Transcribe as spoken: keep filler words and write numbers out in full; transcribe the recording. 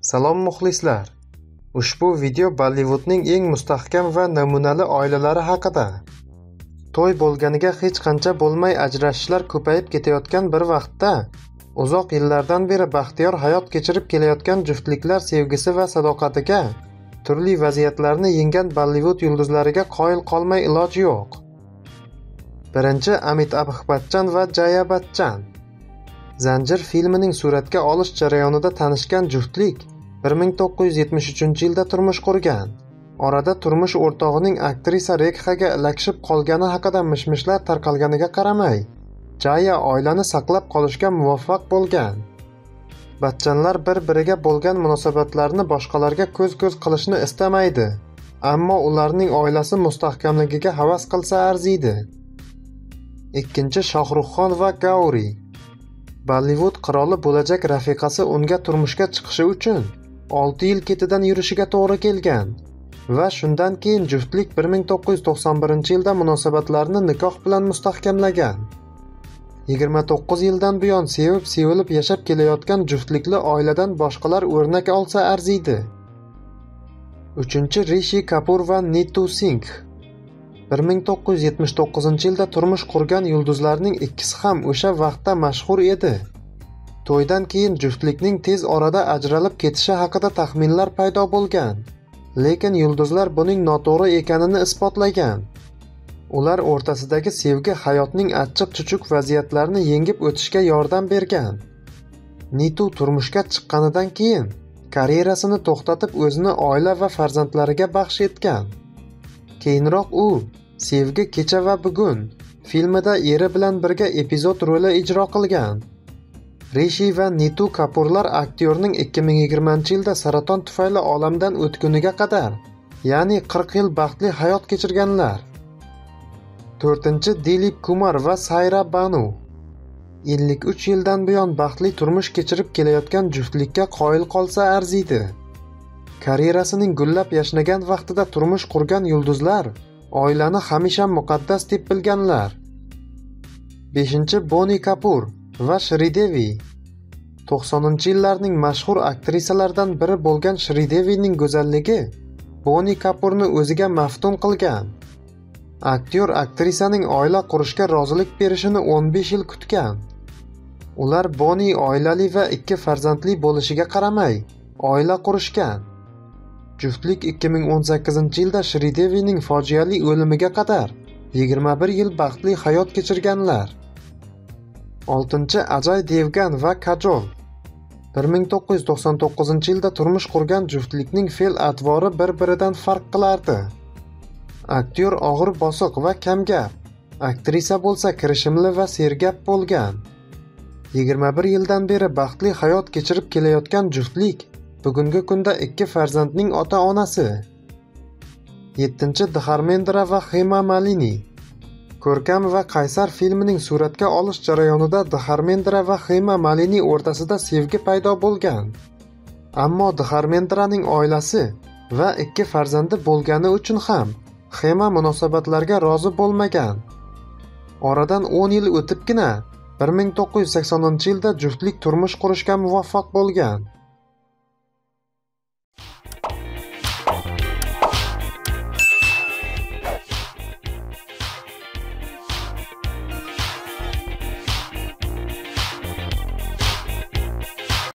Salom muxlislar. Ushbu video Bollywoodning eng mustahkam va namunali oilalari haqida. To'y bo'lganiga hech qancha bo'lmay ajrashishlar ko'payib ketayotgan bir vaqtda, uzoq yillardan beri baxtiyor hayot kechirib kelayotgan juftliklar sevgisi va sadoqatiga turli vaziyatlarni yenggan Bollywood yulduzlariga qoyil qolmay iloj yo'q. Birinchi Amitabh Bachchan va Jaya Bachchan. Zanjir filmining suratga olish jarayonida tanishgan juftlik bir ming to'qqiz yuz yetmish uchinchi yilda turmush qurgan. Orada turmush o'rtog'ining aktrisa Rekhaga ilakishib qolgani haqida mishmishlar tarqalganiga qaramay, Jaya oilani saqlab qolishga muvaffaq bo'lgan. Bachchanlar bir-biriga bo'lgan munosabatlarni boshqalarga ko'z-ko'z qilishni istamaydi, ammo ularning oilasi mustahkamligiga havas qilsa arziydi. Ikkinchi Shohruxxon va Gauri. Bollywood qiroli bo'lajak rafiqasi unga turmushga chiqishi uchun olti yil ketidan yurishiga to'g'ri kelgan va shundan keyin juftlik bir ming to'qqiz yuz to'qson birinchi yilda munosabatlarni nikoh bilan mustahkamlagan. yigirma to'qqiz yildan buyon sevib-sevilib yashab kelayotgan juftlikli oiladan boshqalar o'rnak olsa arziydi. Uchinchi Rishi Kapoor va Neetu Singh. bir ming to'qqiz yuz yetmish to'qqizinchi yilda turmush qurgan yulduzlarning ikkisi ham o'sha vaqtda mashhur edi. To'ydan keyin juftlikning tez orada ajralib ketishi haqida taxminlar paydo bo'lgan, lekin yulduzlar buning noto'g'ri ekanini isbotlagan. Ular o'rtasidagi sevgi hayotning achchiq-chuchuk vaziyatlarini yengib o'tishga yordam bergan. Neetu turmushga chiqqanidan keyin karyerasini to'xtatib o'zini oila va farzandlariga baxsh etgan. Keyinroq u Sevgi kecha va bugun filmida eri bilan birga epizod roli ijro qilgan. Rishi va Neetu Kapoorlar aktyorning ikki ming yigirmanchi yilda saraton tufayli olamdan o'tguniga qadar, ya'ni qirq yil baxtli hayot kechirganlar. To'rtinchi Dilip Kumar va Saira Banu. ellik uch yildan buyon baxtli turmush kechirib kelayotgan juftlikka qoyil qolsa arziydi. Karyerasining gullab yashnagan vaqtida turmush qurgan yulduzlar oilani hamisha muqaddas deb bilganlar. beshinchi Boni Kapoor va Shridevi. to'qsoninchi yillarning mashhur aktrisalaridan biri bo'lgan Shridevining go'zalligi Boni Kapoorni o'ziga maftun qilgan. Aktyor aktrisaning oila qurishga rozilik berishini o'n besh yil kutgan. Ular Boni oilali va ikki farzandli bo'lishiga qaramay oila qurishgan. Juftlik ikki ming o'n sakkizinchi yilda Shridevining fojiali o'limiga qadar yigirma bir yil baxtli hayot kechirganlar. oltinchi Ajay Devgan va Kajol. bir ming to'qqiz yuz to'qson to'qqizinchi yilda turmush qurgan juftlikning fe'l-atvori bir-biridan farq qilardi. Aktyor og'ir bosiq va kamgap, aktrisa bo'lsa kirishimli va sergap bo'lgan. yigirma bir yildan beri baxtli hayot kechirib kelayotgan juftlik bugungi kunda ikki farzandning ota-onasi. yettinchi Dharmendra va Hema Malini. Ko'rkam va Qaysar filmining suratga olish jarayonida Dharmendra va Hema Malini o'rtasida sevgi paydo bo'lgan. Ammo Dharmendraning oilasi va ikki farzandi bo'lgani uchun ham Hema munosabatlarga rozi bo'lmagan. Oradan o'n yil o'tibgina bir ming to'qqiz yuz saksoninchi yilda juftlik turmush qurishga muvaffaq bo'lgan.